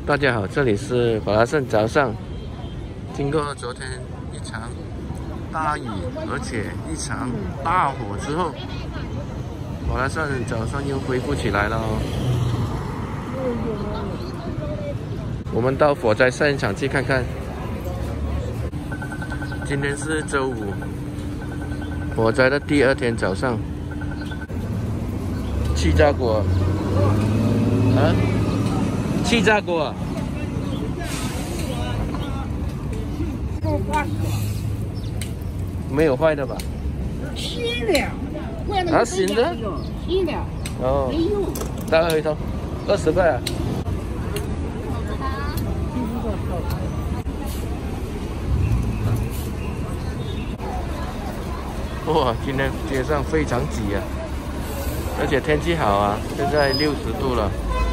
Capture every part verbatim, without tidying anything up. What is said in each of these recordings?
大家好，这里是法拉盛早上。经过昨天一场大雨，而且一场大火之后，法拉盛早上又恢复起来了哦。我们到火灾现场去看看。今天是周五，火灾的第二天早上。气炸锅啊？气炸锅啊？没有坏的吧？新的，啊，新的，新的，哦，没用，大概一头，二十块啊。哇，今天街上非常挤啊，而且天气好啊，现在六十度了。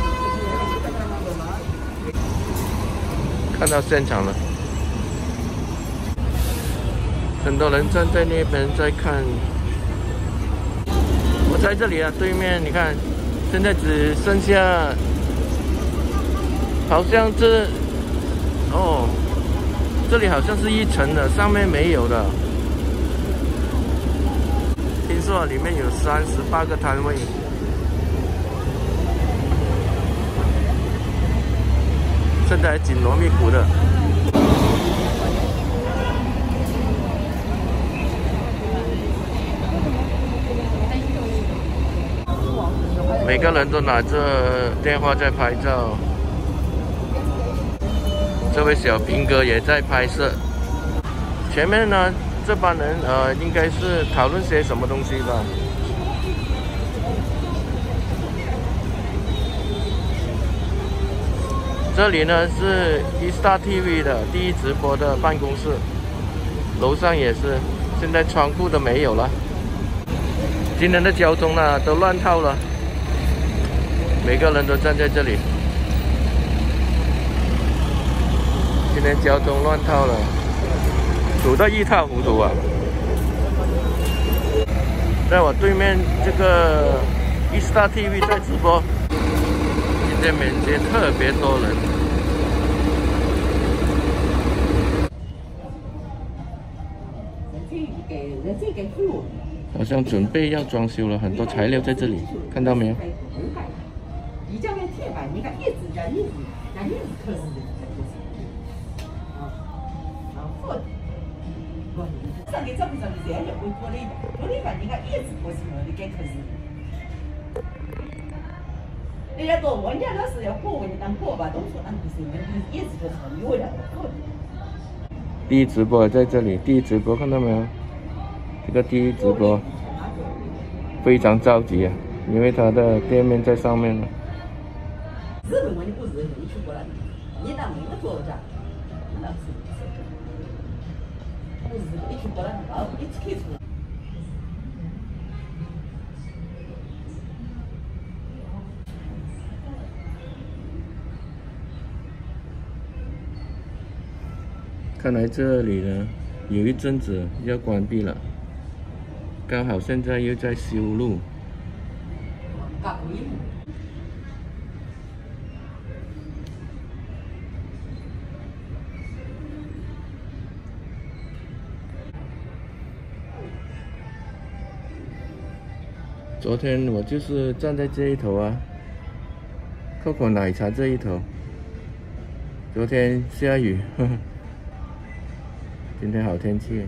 看到现场了，很多人站在那边在看。我在这里啊，对面你看，现在只剩下，好像这，哦，这里好像是一层的，上面没有的。听说里面有三十八个摊位。现在紧锣密鼓的，每个人都拿着电话在拍照。这位小平哥也在拍摄。前面呢，这帮人呃，应该是讨论些什么东西吧。这里呢是 一 Star T V 的第一直播的办公室，楼上也是，现在仓库都没有了。今天的交通呢都乱套了，每个人都站在这里。今天交通乱套了，堵得一塌糊涂啊！在我对面这个 一 Star T V 在直播。今天缅甸特别多人，好像准备要装修了，很多材料在这里，看到没有？ 人家多问，人家那是要过问你当过吧，都说那不是，一直就是有两个过。 第一直播在这里，第一直播看到没有？这个第一直播非常着急啊，因为他的店面在上面了。 日本问你不是你去过来，你那没有做着，那是不是你去过来，啊，你开出来。 看来这里呢有一阵子要关闭了，刚好现在又在修路。昨天我就是站在这一头啊，可口奶茶这一头。昨天下雨，呵呵。今天好天气，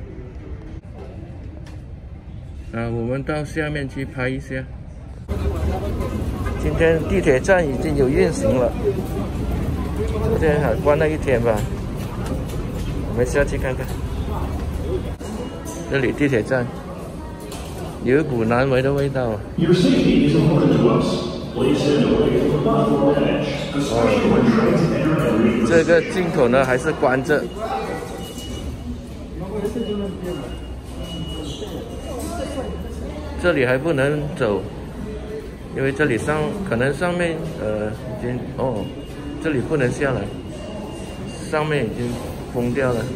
啊，我们到下面去拍一下。今天地铁站已经有运行了，昨天还关了一天吧。我们下去看看，这里地铁站有一股难闻的味道。哦，这个进口呢还是关着。这里还不能走，因为这里上可能上面呃已经哦，这里不能下来，上面已经封掉了。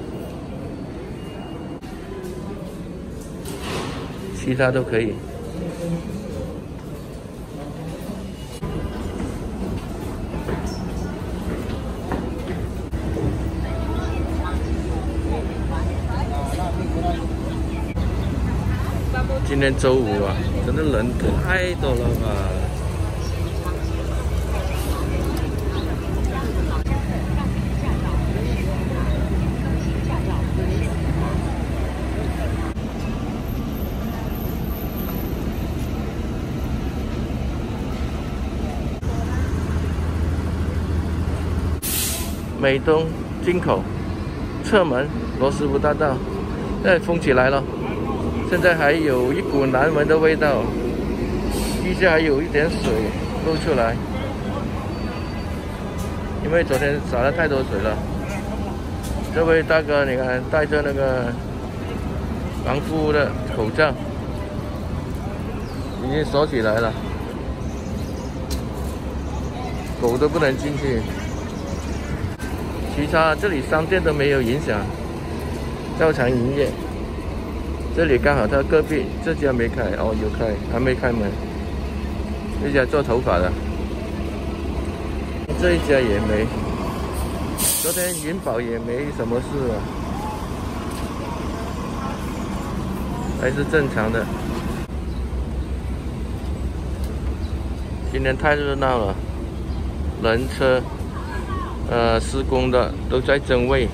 其他都可以。 今天周五啊，真的人太多了吧！美东进口侧门罗斯福大道，现在封起来了。现在还有一股难闻的味道，地下还有一点水漏出来，因为昨天洒了太多水了。这位大哥，你看戴着那个防护的口罩，已经锁起来了，狗都不能进去。其他这里商店都没有影响，照常营业。这里刚好他隔壁这家没开，哦有开，还没开门。这家做头发的，这一家也没。昨天银宝也没什么事啊，还是正常的。今天太热闹了，人车。呃，施工的都在增位。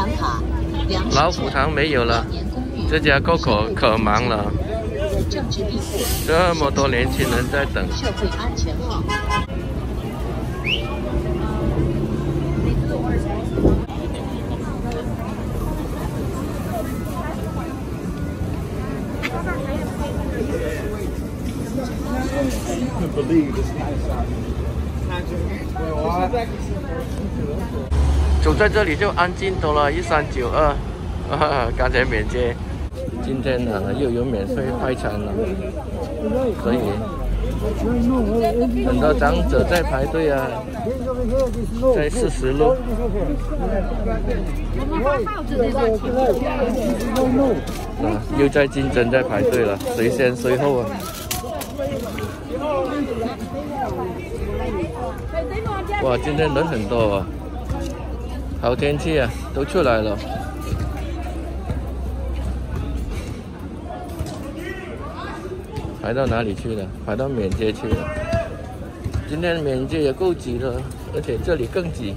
堂卡， 老虎堂没有了，这家购口可忙了， 政治庇护， 这么多年轻人在等。 社会安全号。 走在这里就安静多了，一三九二，刚才免接。今天呢又有免费快餐了，所以很多长者在排队啊，在四十路。啊，又在竞争，在排队了，谁先谁后啊？哇，今天人很多啊，好天气啊，都出来了。排到哪里去了？排到免街去了。今天免街也够挤了，而且这里更挤。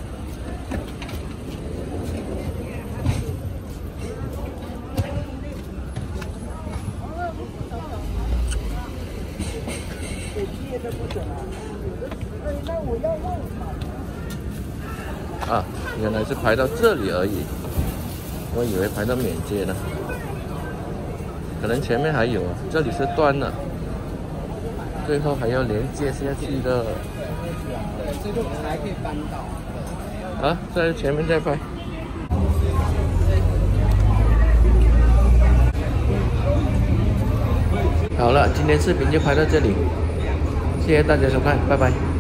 啊，原来是排到这里而已，我以为排到免街呢。可能前面还有啊，这里是断了，最后还要连接下去的。这个还可以搬到。啊，在前面再拍。好了，今天视频就拍到这里，谢谢大家收看，拜拜。